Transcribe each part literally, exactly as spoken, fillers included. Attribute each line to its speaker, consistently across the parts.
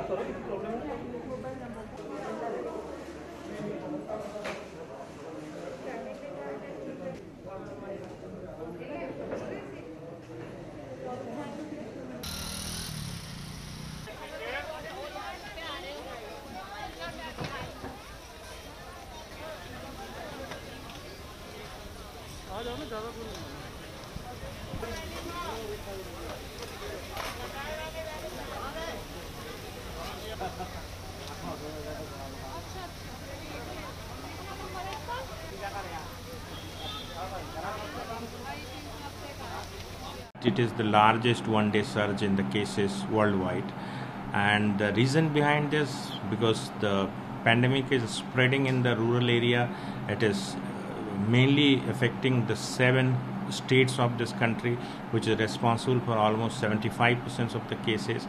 Speaker 1: It is the largest one-day surge in the cases worldwide, and the reason behind this, because the pandemic is spreading in the rural area. It is mainly affecting the seven states of this country, which is responsible for almost seventy-five percent of the cases.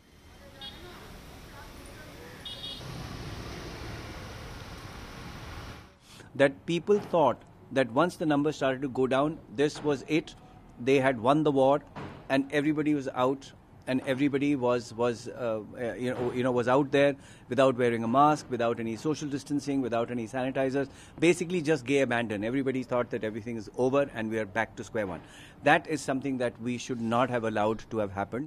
Speaker 2: That people thought that once the numbers started to go down, this was it. They had won the war, and everybody was out, and everybody was was uh, you know you know was out there without wearing a mask, without any social distancing, without any sanitizers. Basically, just gay abandon. Everybody thought that everything is over and we are back to square one. That is something that we should not have allowed to have happened.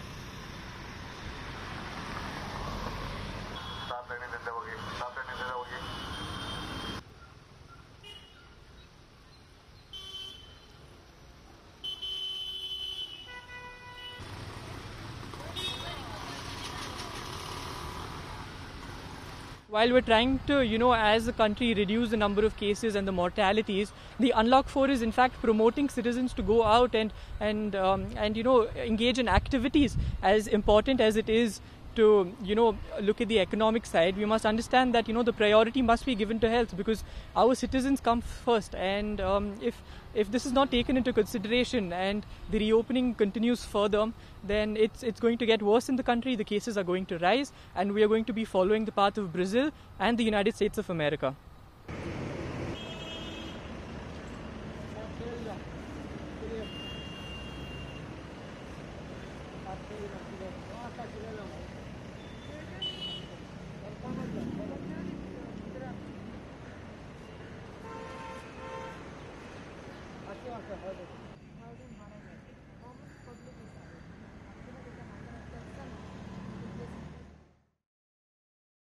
Speaker 3: While we're trying to, you know, as a country reduce the number of cases and the mortalities, the Unlock four is in fact promoting citizens to go out and and um, and you know engage in activities. As important as it is to, you know, look at the economic side, we must understand that, you know, the priority must be given to health, because our citizens come first. And um, if if this is not taken into consideration and the reopening continues further, then it's it's going to get worse in the country. The cases are going to rise, and we are going to be following the path of Brazil and the United States of America.
Speaker 4: Hadi.